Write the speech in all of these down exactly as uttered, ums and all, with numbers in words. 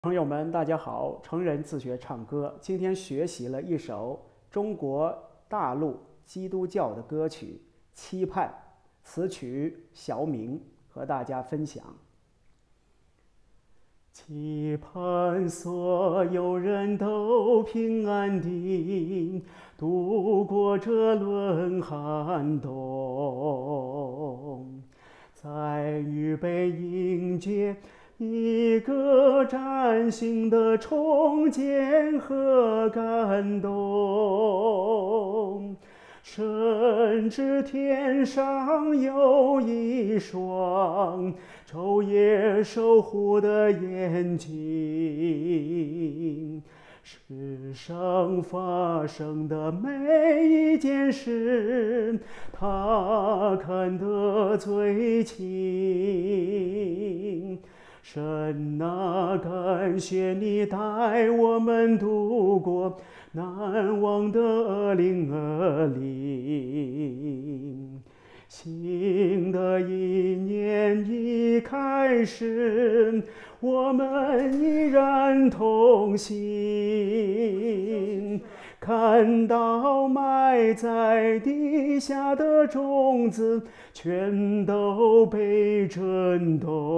朋友们，大家好！成人自学唱歌，今天学习了一首中国大陆基督教的歌曲《期盼》，词曲小明，和大家分享。期盼所有人都平安地度过这轮寒冬，在预备迎接一个崭新的重建和感动，甚至天上有一双昼夜守护的眼睛，世上发生的每一件事，他看得最清。神啊，感谢你带我们度过难忘的零二零。新的一年已开始，我们依然同行。看到埋在地下的种子全都被震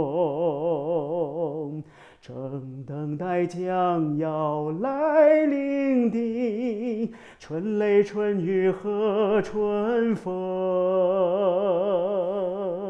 动，正等待将要来临的春雷春雨和春风。